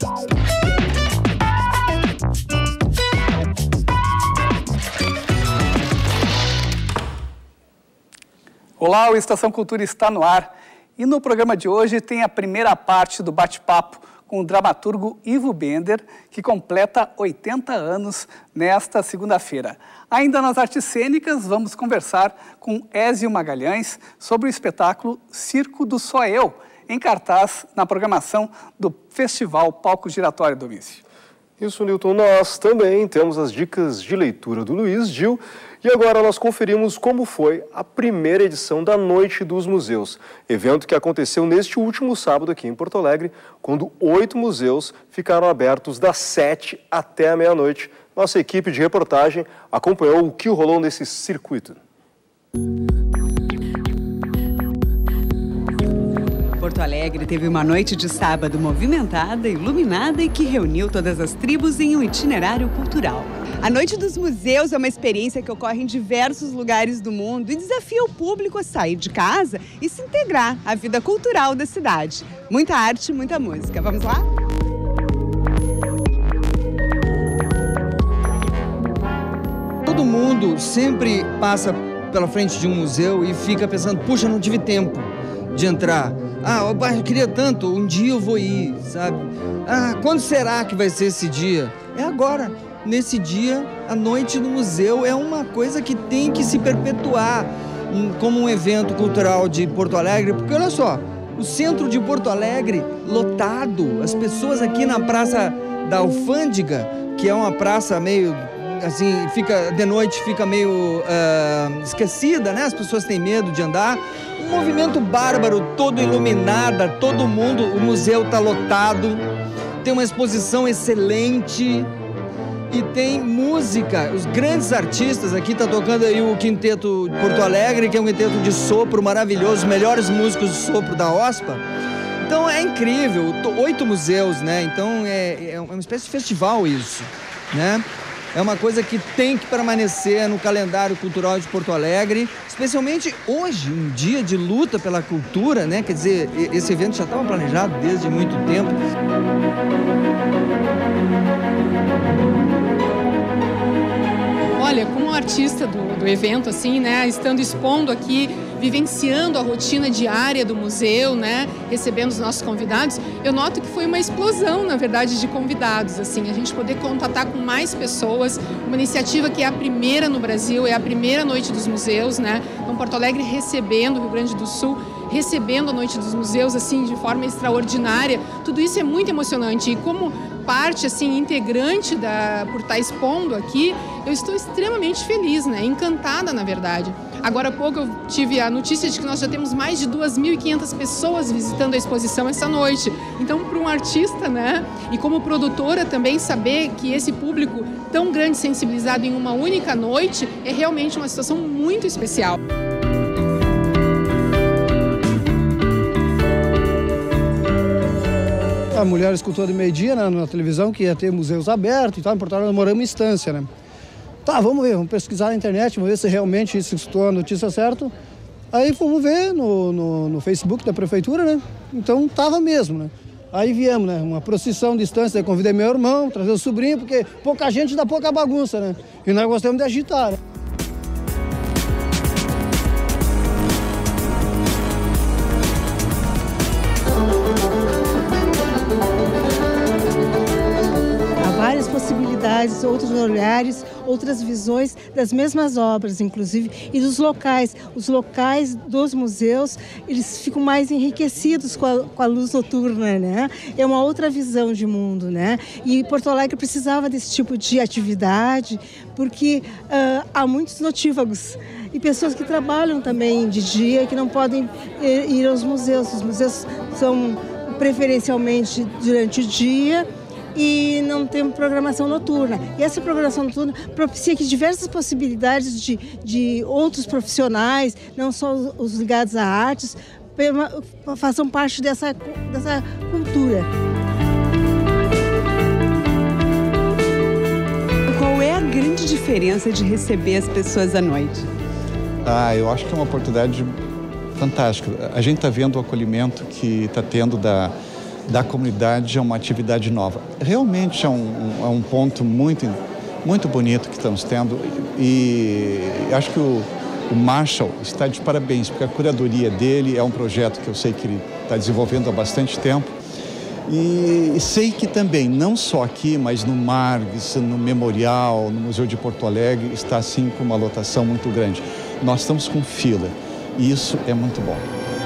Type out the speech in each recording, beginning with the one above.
Olá, o Estação Cultura está no ar e no programa de hoje tem a primeira parte do bate-papo com o dramaturgo Ivo Bender, que completa 80 anos nesta segunda-feira. Ainda nas artes cênicas, vamos conversar com Ézio Magalhães sobre o espetáculo Circo do Só Eu, em cartaz na programação do Festival Palco Giratório Domício. Isso, Nilton. Nós também temos as dicas de leitura do Luiz Gil e agora nós conferimos como foi a primeira edição da Noite dos Museus, evento que aconteceu neste último sábado aqui em Porto Alegre, quando 8 museus ficaram abertos das 7 até a meia-noite. Nossa equipe de reportagem acompanhou o que rolou nesse circuito. Porto Alegre teve uma noite de sábado movimentada, iluminada e que reuniu todas as tribos em um itinerário cultural. A Noite dos Museus é uma experiência que ocorre em diversos lugares do mundo e desafia o público a sair de casa e se integrar à vida cultural da cidade. Muita arte, muita música. Vamos lá? Todo mundo sempre passa pela frente de um museu e fica pensando, puxa, não tive tempo de entrar. Eu queria tanto, um dia eu vou ir, sabe? Quando será que vai ser esse dia? É agora. Nesse dia, a Noite do Museu é uma coisa que tem que se perpetuar como um evento cultural de Porto Alegre, porque olha só, o centro de Porto Alegre lotado, as pessoas aqui na Praça da Alfândega, que é uma praça meio assim, de noite fica meio esquecida, né? As pessoas têm medo de andar. Um movimento bárbaro, todo iluminada, todo mundo, o museu está lotado, tem uma exposição excelente e tem música. Os grandes artistas, aqui está tocando aí o Quinteto Porto Alegre, que é um quinteto de sopro maravilhoso, os melhores músicos de sopro da OSPA. Então é incrível, 8 museus, né? Então é uma espécie de festival isso, né? É uma coisa que tem que permanecer no calendário cultural de Porto Alegre, especialmente hoje, um dia de luta pela cultura, né? Quer dizer, esse evento já estava planejado desde muito tempo. Olha, como artista do evento, assim, né, estando expondo aqui, vivenciando a rotina diária do museu, né, recebendo os nossos convidados, eu noto que foi uma explosão, na verdade, de convidados, assim, a gente poder contatar com mais pessoas, uma iniciativa que é a primeira no Brasil, é a primeira Noite dos Museus, né, então Porto Alegre recebendo, Rio Grande do Sul, recebendo a Noite dos Museus, assim, de forma extraordinária, tudo isso é muito emocionante e como parte, assim, integrante por estar expondo aqui, eu estou extremamente feliz, né? Encantada, na verdade. Agora há pouco eu tive a notícia de que nós já temos mais de 2.500 pessoas visitando a exposição essa noite. Então, para um artista, né? E como produtora também, saber que esse público tão grande, sensibilizado em uma única noite, é realmente uma situação muito especial. A mulher escutou de meio-dia, né, na televisão que ia ter museus abertos e tal, em Porto Alegre nós moramos em Estância, né? Tá, vamos ver, vamos pesquisar na internet, vamos ver se realmente isso escutou a notícia certa. Aí fomos ver no Facebook da prefeitura, né? Então tava mesmo, né? Aí viemos, né? Uma procissão de Estância, aí convidei meu irmão, trazer o sobrinho, porque pouca gente dá pouca bagunça, né? E nós gostamos de agitar, né? Outros olhares, outras visões das mesmas obras, inclusive, e dos locais. Os locais dos museus, eles ficam mais enriquecidos com a luz noturna, né? É uma outra visão de mundo, né? E Porto Alegre precisava desse tipo de atividade, porque há muitos notívagos e pessoas que trabalham também de dia, que não podem ir aos museus. Os museus são preferencialmente durante o dia, e não tem programação noturna. E essa programação noturna propicia que diversas possibilidades de outros profissionais, não só os ligados a artes, façam parte dessa cultura. Qual é a grande diferença de receber as pessoas à noite? Eu acho que é uma oportunidade fantástica. A gente está vendo o acolhimento que está tendo da comunidade a uma atividade nova. Realmente é um ponto muito bonito que estamos tendo e acho que o Marshall está de parabéns, porque a curadoria dele é um projeto que eu sei que ele está desenvolvendo há bastante tempo. E sei que também, não só aqui, mas no Margs, no Memorial, no Museu de Porto Alegre, está assim com uma lotação muito grande. Nós estamos com fila e isso é muito bom.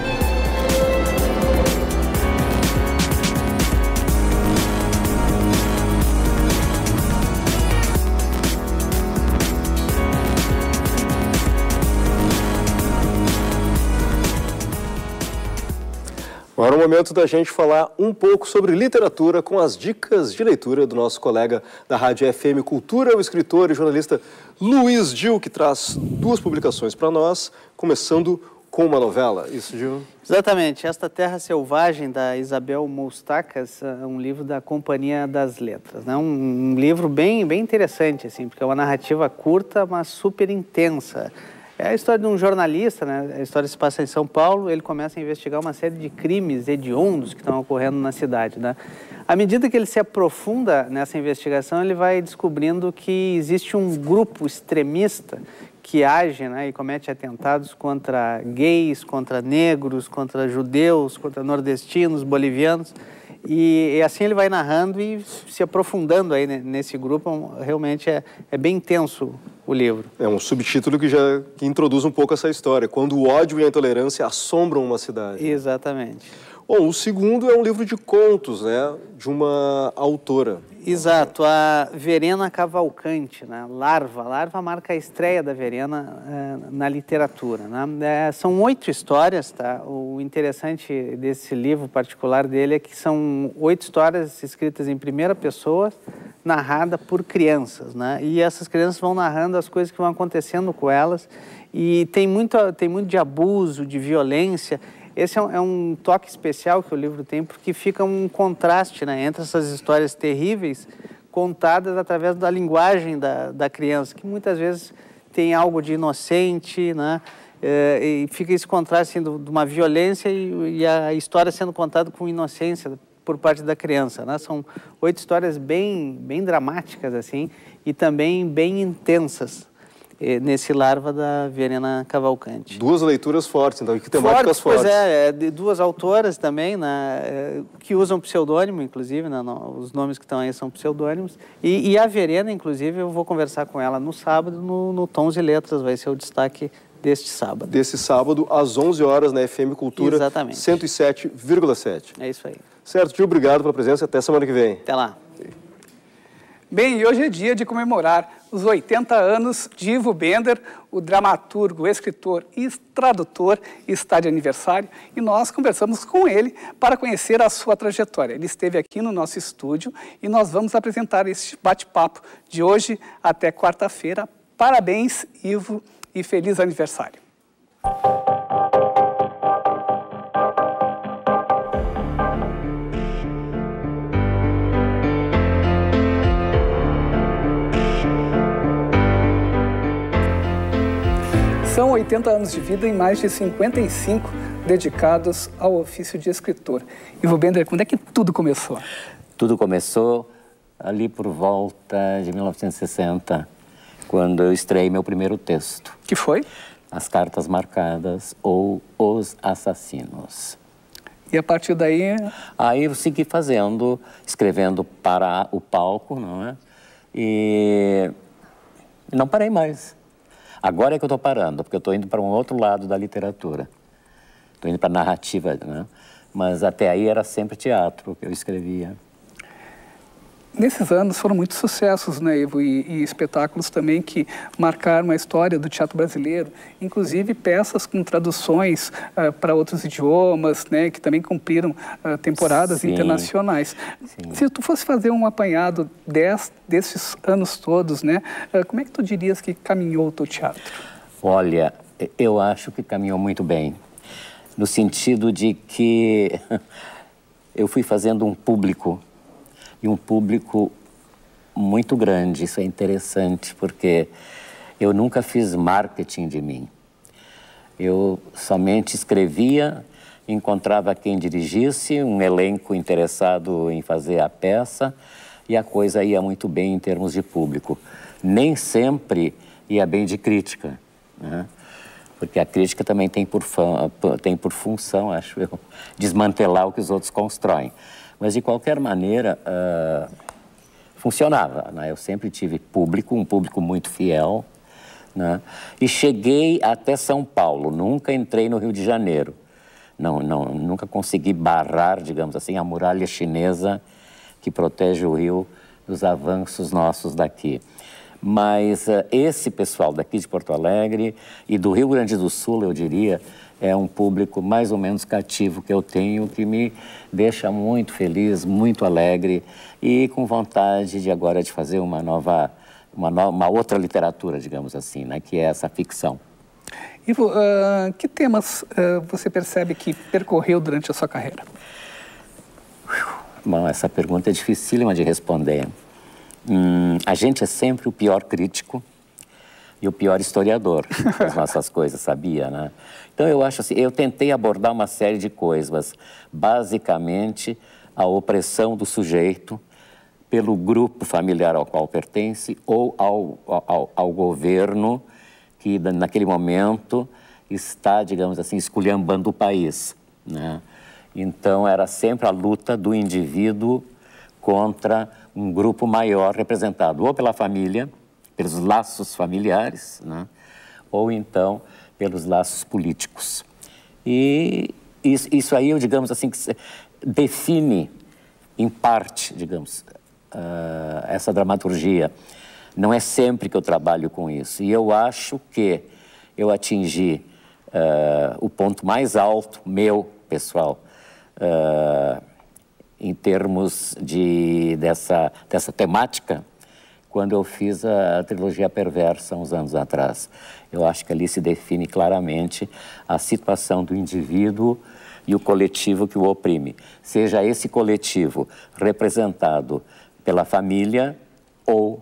Agora é o momento da gente falar um pouco sobre literatura com as dicas de leitura do nosso colega da Rádio FM Cultura, o escritor e jornalista Luiz Gil, que traz 2 publicações para nós, começando com uma novela. Isso, Gil? Exatamente. Esta Terra Selvagem, da Isabel Moustakas, é um livro da Companhia das Letras, né? Um livro bem interessante, assim, porque é uma narrativa curta, mas super intensa. É a história de um jornalista, né? A história se passa em São Paulo, ele começa a investigar uma série de crimes hediondos que estão ocorrendo na cidade, né? À medida que ele se aprofunda nessa investigação, ele vai descobrindo que existe um grupo extremista que age, né, e comete atentados contra gays, contra negros, contra judeus, contra nordestinos, bolivianos. E assim ele vai narrando e se aprofundando aí nesse grupo. Realmente é bem intenso o livro. É um subtítulo que introduz um pouco essa história, quando o ódio e a intolerância assombram uma cidade. Exatamente. Bom, o segundo é um livro de contos, né, de uma autora. Exato, a Verena Cavalcante, né? Larva. Larva marca a estreia da Verena na literatura, né? São 8 histórias, tá? O interessante desse livro particular dele é que são 8 histórias escritas em primeira pessoa, narrada por crianças, né? E essas crianças vão narrando as coisas que vão acontecendo com elas e tem muito de abuso, de violência. Esse é um toque especial que o livro tem, porque fica um contraste, né, entre essas histórias terríveis contadas através da linguagem da criança, que muitas vezes tem algo de inocente, né, e fica esse contraste assim, de uma violência e a história sendo contada com inocência por parte da criança, né? São 8 histórias bem dramáticas assim, e também bem intensas. Nesse Larva da Verena Cavalcante. 2 leituras fortes, então, que temáticas fortes. Pois de 2 autoras também, né, que usam pseudônimo, inclusive, né, os nomes que estão aí são pseudônimos. E a Verena, inclusive, eu vou conversar com ela no sábado, no Tons e Letras, vai ser o destaque deste sábado. Desse sábado, às 11 horas, na FM Cultura. Exatamente. 107,7. É isso aí. Certo, tio, obrigado pela presença, até semana que vem. Até lá. Bem, e hoje é dia de comemorar os 80 anos de Ivo Bender, o dramaturgo, escritor e tradutor, está de aniversário, e nós conversamos com ele para conhecer a sua trajetória. Ele esteve aqui no nosso estúdio e nós vamos apresentar este bate-papo de hoje até quarta-feira. Parabéns, Ivo, e feliz aniversário. São 80 anos de vida e mais de 55 dedicados ao ofício de escritor. Ivo Bender, quando é que tudo começou? Tudo começou ali por volta de 1960, quando eu estreiei meu primeiro texto. Que foi? As Cartas Marcadas ou Os Assassinos. E a partir daí? Aí eu segui fazendo, escrevendo para o palco, não é? E não parei mais. Agora é que eu estou parando, porque eu estou indo para um outro lado da literatura. Estou indo para a narrativa, né? Mas até aí era sempre teatro que eu escrevia. Nesses anos foram muitos sucessos, né, Ivo? E espetáculos também que marcaram a história do teatro brasileiro. Inclusive peças com traduções para outros idiomas, né, que também cumpriram temporadas internacionais. Sim. Se tu fosse fazer um apanhado desses anos todos, né, como é que tu dirias que caminhou o teu teatro? Olha, eu acho que caminhou muito bem. No sentido de que eu fui fazendo um público. E um público muito grande. Isso é interessante, porque eu nunca fiz marketing de mim. Eu somente escrevia encontrava quem dirigisse, um elenco interessado em fazer a peça, e a coisa ia muito bem em termos de público. Nem sempre ia bem de crítica, né? Porque a crítica também tem por função, acho eu, desmantelar o que os outros constroem. Mas, de qualquer maneira, funcionava, né? Eu sempre tive público, um público muito fiel, né? E cheguei até São Paulo, nunca entrei no Rio de Janeiro. Nunca consegui barrar, digamos assim, a muralha chinesa que protege o Rio dos avanços nossos daqui. Mas esse pessoal daqui de Porto Alegre e do Rio Grande do Sul, eu diria, é um público mais ou menos cativo que eu tenho, que me deixa muito feliz, muito alegre e com vontade de agora de fazer uma outra literatura, digamos assim, né, que é essa ficção. Ivo, que temas você percebe que percorreu durante a sua carreira? Bom, essa pergunta é dificílima de responder. A gente é sempre o pior crítico e o pior historiador das nossas coisas, sabia, né? Então, eu acho assim, eu tentei abordar uma série de coisas, mas basicamente a opressão do sujeito pelo grupo familiar ao qual pertence ou ao governo que, naquele momento, está, digamos assim, esculhambando o país, né? Então, era sempre a luta do indivíduo contra um grupo maior representado ou pela família, pelos laços familiares, né? Ou então pelos laços políticos. E isso aí, eu, digamos assim, que define, em parte, digamos, essa dramaturgia. Não é sempre que eu trabalho com isso. E eu acho que eu atingi o ponto mais alto, meu, pessoal, em termos dessa temática, quando eu fiz a trilogia Perversa, uns anos atrás. Eu acho que ali se define claramente a situação do indivíduo e o coletivo que o oprime. Seja esse coletivo representado pela família ou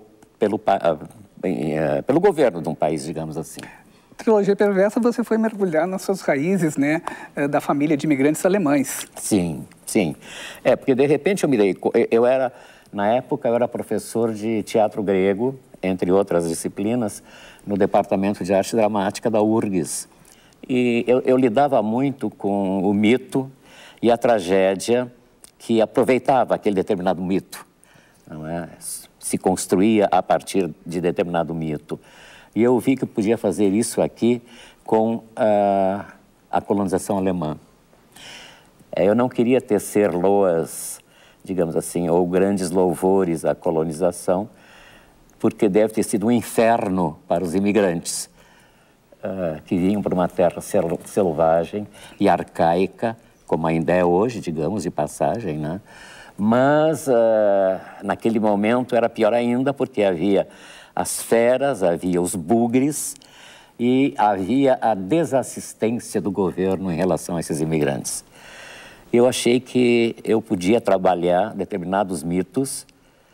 pelo governo de um país, digamos assim. Trilogia Perversa, você foi mergulhar nas suas raízes, né, da família de imigrantes alemães. Sim, sim. Porque de repente eu me dei... Na época eu era professor de teatro grego, entre outras disciplinas, no Departamento de Arte Dramática da URGS. E eu lidava muito com o mito e a tragédia que aproveitava aquele determinado mito, não é? Se construía a partir de determinado mito. E eu vi que podia fazer isso aqui com a colonização alemã. Eu não queria tecer loas, digamos assim, ou grandes louvores à colonização, porque deve ter sido um inferno para os imigrantes que vinham para uma terra selvagem e arcaica, como ainda é hoje, digamos, de passagem, né? Mas, naquele momento, era pior ainda, porque havia as feras, havia os bugres e havia a desassistência do governo em relação a esses imigrantes. Eu achei que eu podia trabalhar determinados mitos,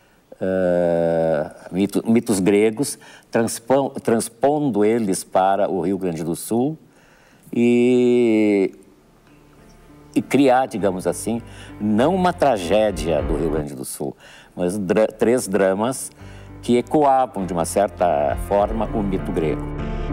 mitos gregos, transpondo eles para o Rio Grande do Sul e criar, digamos assim, não uma tragédia do Rio Grande do Sul, mas 3 dramas que ecoavam, de uma certa forma, o mito grego.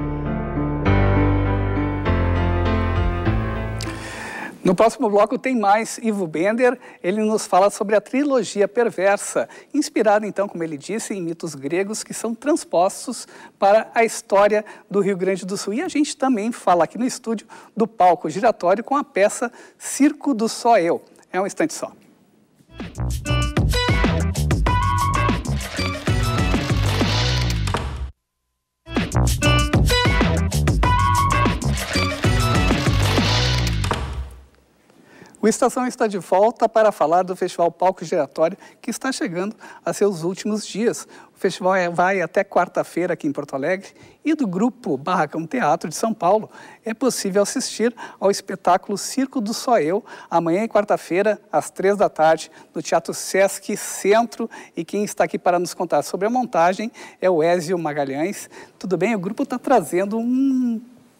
No próximo bloco tem mais Ivo Bender. Ele nos fala sobre a trilogia Perversa, inspirada, então, como ele disse, em mitos gregos que são transpostos para a história do Rio Grande do Sul. E a gente também fala aqui no estúdio do palco giratório com a peça Circo do Só Eu. É um instante só. O Estação está de volta para falar do Festival Palco Giratório, que está chegando a seus últimos dias. O festival vai até quarta-feira aqui em Porto Alegre e do grupo Barracão Teatro de São Paulo é possível assistir ao espetáculo Circo do Só Eu, amanhã e quarta-feira, às 3 da tarde, no Teatro Sesc Centro. E quem está aqui para nos contar sobre a montagem é o Ézio Magalhães. Tudo bem? O grupo está trazendo um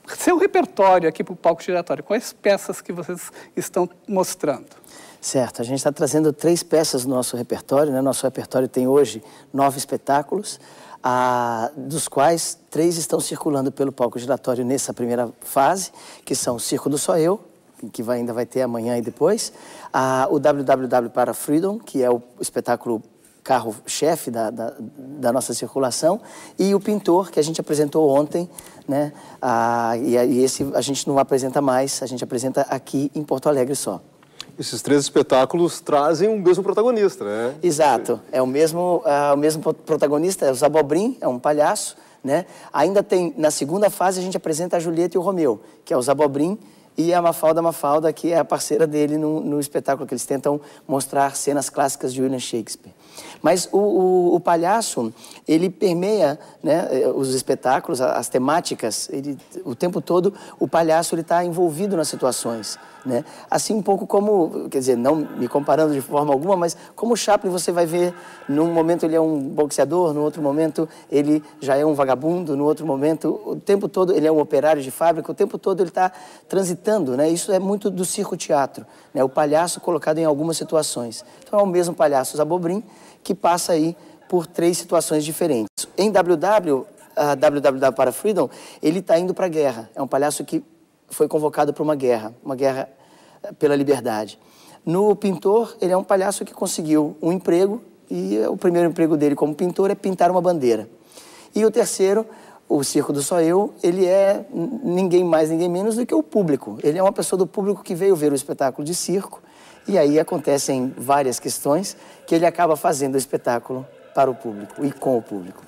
seu repertório aqui para o palco giratório. Quais peças que vocês estão mostrando? Certo, a gente está trazendo 3 peças do nosso repertório, né? Nosso repertório tem hoje 9 espetáculos, dos quais 3 estão circulando pelo palco giratório nessa primeira fase, que são o Circo do Só Eu, que ainda vai ter amanhã e depois, o WWW para Freedom, que é o espetáculo carro-chefe da nossa circulação, e o Pintor, que a gente apresentou ontem, né? E esse a gente não apresenta mais, a gente apresenta aqui em Porto Alegre só. Esses 3 espetáculos trazem o mesmo protagonista, né? Exato, é o mesmo protagonista, é o Zabobrim, é um palhaço, né? Ainda tem, na segunda fase, a gente apresenta a Julieta e o Romeu, que é o Zabobrim, e a Mafalda, que é a parceira dele no espetáculo, que eles tentam mostrar cenas clássicas de William Shakespeare. Mas o palhaço, ele permeia, né, os espetáculos, as temáticas, o tempo todo o palhaço está envolvido nas situações. Né? Assim um pouco como, quer dizer, não me comparando de forma alguma, mas como o Chaplin você vai ver, num momento ele é um boxeador, no outro momento ele já é um vagabundo, no outro momento, o tempo todo ele é um operário de fábrica, o tempo todo ele está transitando, né? Isso é muito do circo-teatro, né? O palhaço colocado em algumas situações. Então é o mesmo palhaço Zabobrim, que passa aí por 3 situações diferentes. Em WWW para Freedom, ele está indo para a guerra, é um palhaço que foi convocado para uma guerra pela liberdade. No Pintor, ele é um palhaço que conseguiu um emprego, e o primeiro emprego dele como pintor é pintar uma bandeira. E o terceiro, o Circo do Só Eu, ele é ninguém mais, ninguém menos do que o público. Ele é uma pessoa do público que veio ver o espetáculo de circo, e aí acontecem várias questões que ele acaba fazendo o espetáculo para o público e com o público.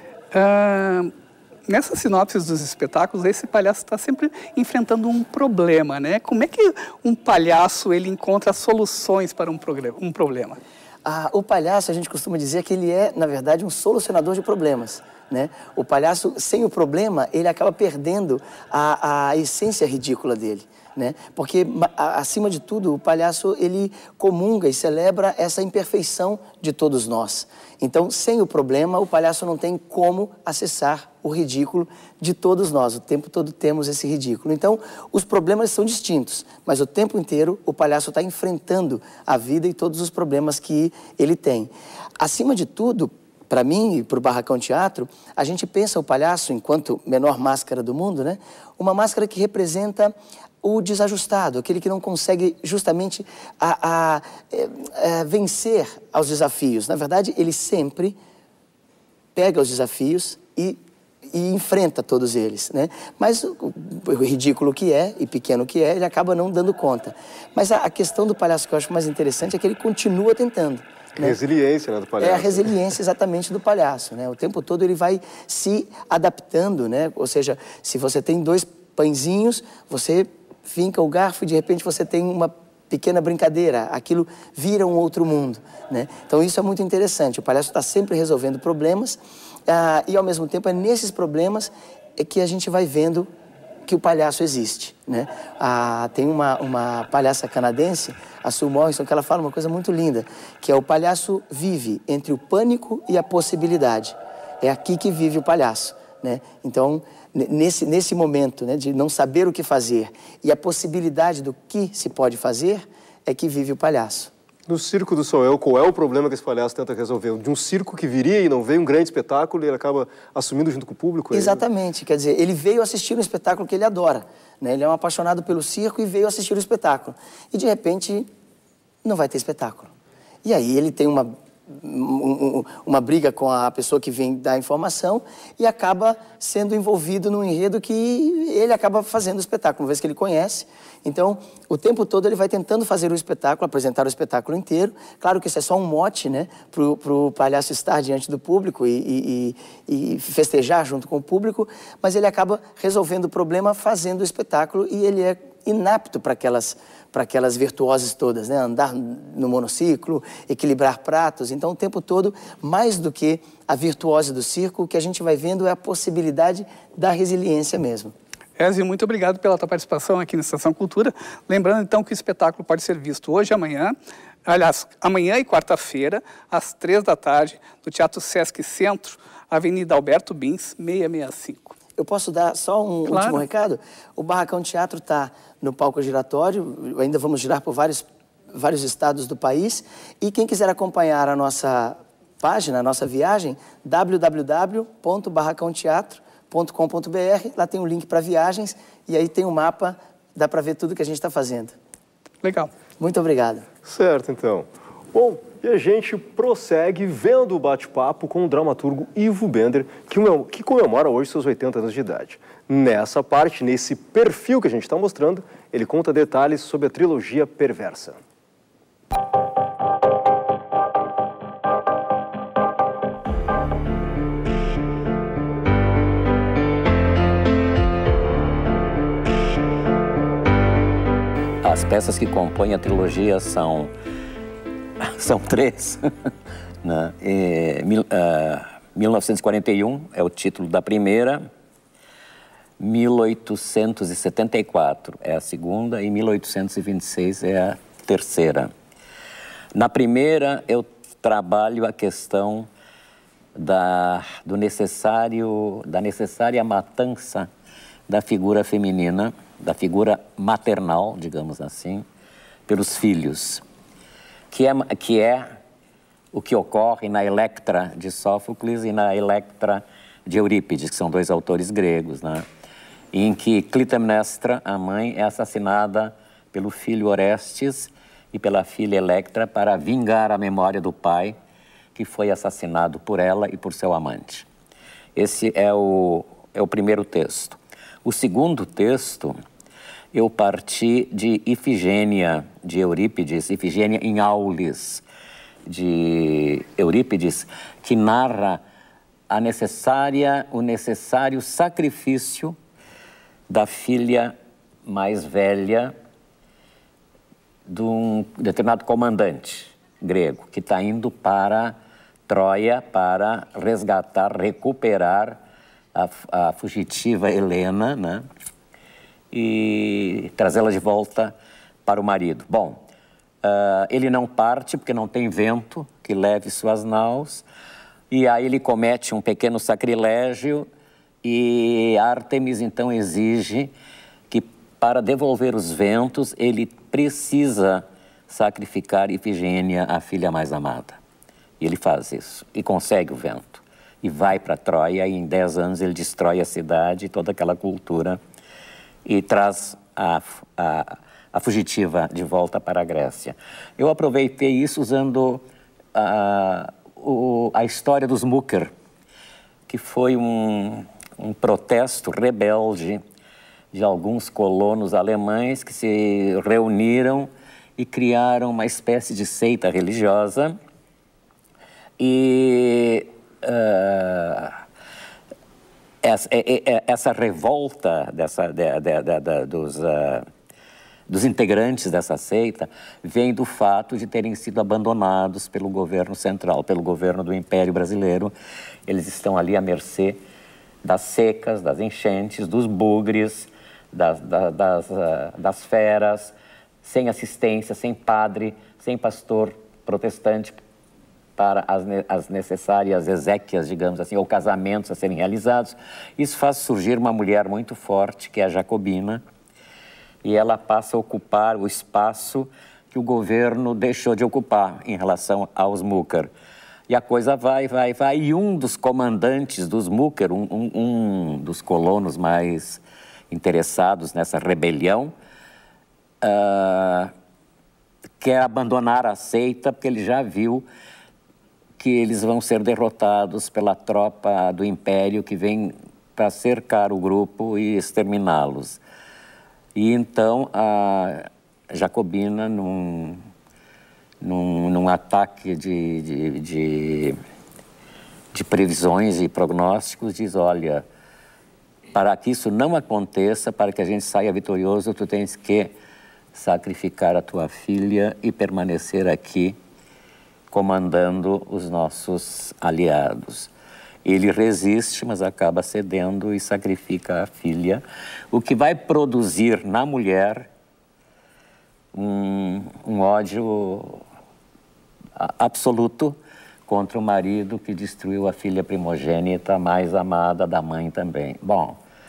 Nessas sinopses dos espetáculos, esse palhaço está sempre enfrentando um problema, né? Como é que um palhaço ele encontra soluções para um problema? O palhaço, a gente costuma dizer que ele é, na verdade, um solucionador de problemas, né? O palhaço, sem o problema, ele acaba perdendo a essência ridícula dele, né? Porque, acima de tudo, o palhaço, ele comunga e celebra essa imperfeição de todos nós. Então, sem o problema, o palhaço não tem como acessar o ridículo de todos nós. O tempo todo temos esse ridículo. Então, os problemas são distintos, mas o tempo inteiro o palhaço está enfrentando a vida e todos os problemas que ele tem. Acima de tudo, para mim e para o Barracão Teatro, a gente pensa o palhaço, enquanto menor máscara do mundo, né? Uma máscara que representa o desajustado, aquele que não consegue justamente vencer aos desafios. Na verdade, ele sempre pega os desafios e enfrenta todos eles, né? Mas o ridículo que é, e pequeno que é, ele acaba não dando conta. Mas a questão do palhaço que eu acho mais interessante é que ele continua tentando. Né? Resiliência, né, do palhaço. É a resiliência exatamente do palhaço, né? O tempo todo ele vai se adaptando, né? Ou seja, se você tem 2 pãezinhos, você finca o garfo e de repente você tem uma pequena brincadeira, aquilo vira um outro mundo, né? Então isso é muito interessante, o palhaço está sempre resolvendo problemas e ao mesmo tempo é nesses problemas que a gente vai vendo que o palhaço existe, né? Tem uma palhaça canadense, a Sue Morrison, que ela fala uma coisa muito linda, que é o palhaço vive entre o pânico e a possibilidade. É aqui que vive o palhaço, né? Então, nesse momento, né, de não saber o que fazer e a possibilidade do que se pode fazer, é que vive o palhaço. No Circo do Só Eu, qual é o problema que esse palhaço tenta resolver? De um circo que viria e não veio um grande espetáculo e ele acaba assumindo junto com o público? Exatamente, quer dizer, ele veio assistir um espetáculo que ele adora, né? Ele é um apaixonado pelo circo e veio assistir o espetáculo. E de repente, não vai ter espetáculo. E aí ele tem uma briga com a pessoa que vem dar a informação e acaba sendo envolvido num enredo que ele acaba fazendo o espetáculo, uma vez que ele conhece. Então, o tempo todo ele vai tentando fazer o espetáculo, apresentar o espetáculo inteiro. Claro que isso é só um mote, né, pro palhaço estar diante do público e festejar junto com o público, mas ele acaba resolvendo o problema fazendo o espetáculo e ele é inapto para aquelas virtuosas todas, né? Andar no monociclo, equilibrar pratos. Então, o tempo todo, mais do que a virtuose do circo, o que a gente vai vendo é a possibilidade da resiliência mesmo. Ezio, muito obrigado pela tua participação aqui na Estação Cultura. Lembrando, então, que o espetáculo pode ser visto hoje e amanhã, aliás, amanhã e quarta-feira, às 3 da tarde, no Teatro Sesc Centro, Avenida Alberto Bins, 665. Eu posso dar só um último recado? O Barracão Teatro está no palco giratório, ainda vamos girar por vários estados do país. E quem quiser acompanhar a nossa página, a nossa viagem, www.barracãoteatro.com.br. Lá tem um link para viagens e aí tem um mapa, dá para ver tudo que a gente está fazendo. Legal. Muito obrigado. Certo, então. Bom, e a gente prossegue vendo o bate-papo com o dramaturgo Ivo Bender, que comemora hoje seus 80 anos de idade. Nessa parte, nesse perfil que a gente está mostrando, ele conta detalhes sobre a trilogia Perversa. As peças que compõem a trilogia são 3. Né? 1941 é o título da primeira, 1874 é a segunda e 1826 é a terceira. Na primeira, eu trabalho a questão da necessária matança da figura feminina, da figura maternal, digamos assim, pelos filhos, que é o que ocorre na Electra de Sófocles e na Electra de Eurípides, que são 2 autores gregos, né? Em que Clitemnestra, a mãe, é assassinada pelo filho Orestes e pela filha Electra para vingar a memória do pai, que foi assassinado por ela e por seu amante. Esse é o primeiro texto. O segundo texto, eu parti de Ifigênia, de Eurípides, Ifigênia em Aulis, de Eurípides, que narra o necessário sacrifício da filha mais velha de um determinado comandante grego, que está indo para Troia para recuperar a fugitiva Helena, né? E trazê-la de volta para o marido. Bom, ele não parte porque não tem vento que leve suas naus, e aí ele comete um pequeno sacrilégio e Ártemis então exige que, para devolver os ventos, ele precisa sacrificar Ifigênia, a filha mais amada. E ele faz isso e consegue o vento. E vai para Troia e em 10 anos ele destrói a cidade e toda aquela cultura e traz a fugitiva de volta para a Grécia. Eu aproveitei isso usando a história dos Mucker, que foi um protesto rebelde de alguns colonos alemães que se reuniram e criaram uma espécie de seita religiosa. E essa revolta dos integrantes dessa seita vem do fato de terem sido abandonados pelo governo central, pelo governo do Império Brasileiro. Eles estão ali à mercê das secas, das enchentes, dos bugres, das feras, sem assistência, sem padre, sem pastor protestante para as necessárias exéquias, digamos assim, ou casamentos a serem realizados. Isso faz surgir uma mulher muito forte, que é a Jacobina, e ela passa a ocupar o espaço que o governo deixou de ocupar em relação aos Mucker. E a coisa vai, e um dos comandantes dos Mucker, um dos colonos mais interessados nessa rebelião, quer abandonar a seita, porque ele já viu que eles vão ser derrotados pela tropa do Império que vem para cercar o grupo e exterminá-los. E então a Jacobina, num ataque de previsões e prognósticos, diz: olha, para que isso não aconteça, para que a gente saia vitorioso, tu tens que sacrificar a tua filha e permanecer aqui comandando os nossos aliados. Ele resiste, mas acaba cedendo e sacrifica a filha, o que vai produzir na mulher um ódio absoluto contra o marido que destruiu a filha primogênita, mais amada da mãe também. Bom,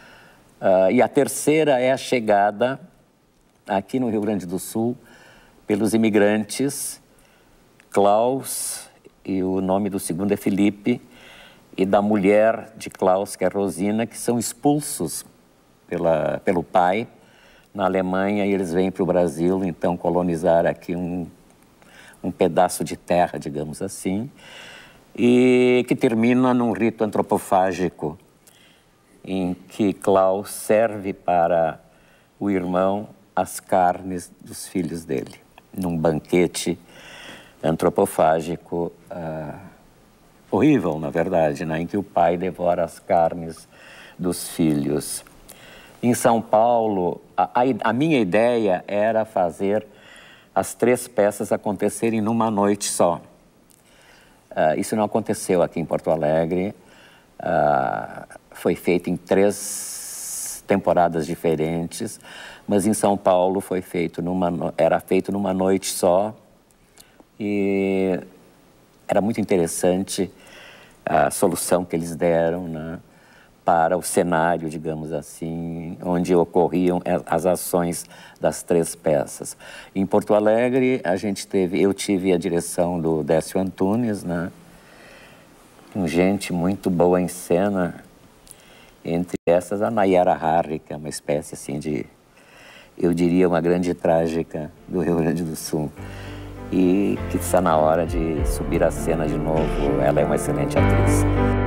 E a terceira é a chegada aqui no Rio Grande do Sul pelos imigrantes Klaus, e o nome do segundo é Felipe, e da mulher de Klaus, que é Rosina, que são expulsos pelo pai na Alemanha, e eles vêm para o Brasil, então, colonizar aqui um pedaço de terra, digamos assim, e que termina num rito antropofágico, em que Klaus serve para o irmão as carnes dos filhos dele, num banquete antropofágico horrível, na verdade, né? Em que o pai devora as carnes dos filhos. Em São Paulo, a minha ideia era fazer as 3 peças acontecerem numa noite só. Isso não aconteceu aqui em Porto Alegre. Foi feito em 3 temporadas diferentes, mas em São Paulo era feito numa noite só. E era muito interessante a solução que eles deram, né, para o cenário, digamos assim, onde ocorriam as ações das 3 peças. Em Porto Alegre, eu tive a direção do Décio Antunes, né, com gente muito boa em cena, entre essas a Nayara Harry, que é uma espécie assim de, eu diria, uma grande trágica do Rio Grande do Sul. E que está na hora de subir a cena de novo. Ela é uma excelente atriz.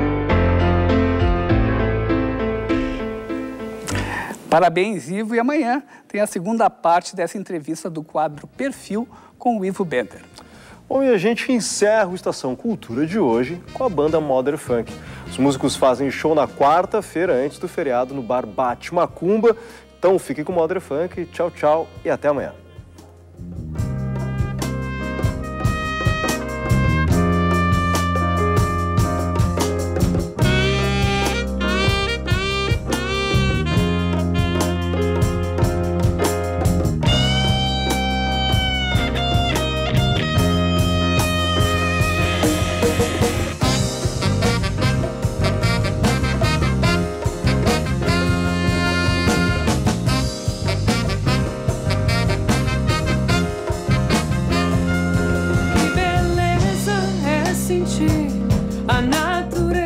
Parabéns, Ivo. E amanhã tem a segunda parte dessa entrevista do quadro Perfil com o Ivo Bender. Bom, e a gente encerra o Estação Cultura de hoje com a banda Modern Funk. Os músicos fazem show na quarta-feira, antes do feriado, no bar Bate Macumba. Então fique com o Modern Funk. Tchau, tchau e até amanhã. A natureza